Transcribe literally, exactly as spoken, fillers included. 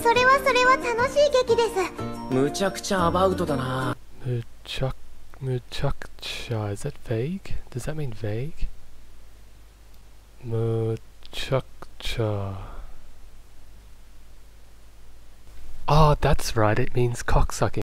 それはそれは楽しい劇です。 むちゃくちゃアバウトだな。 むちゃむちゃくちゃ Is that vague? Does that mean vague? むちゃくちゃ Oh, that's right, it means cocksucking.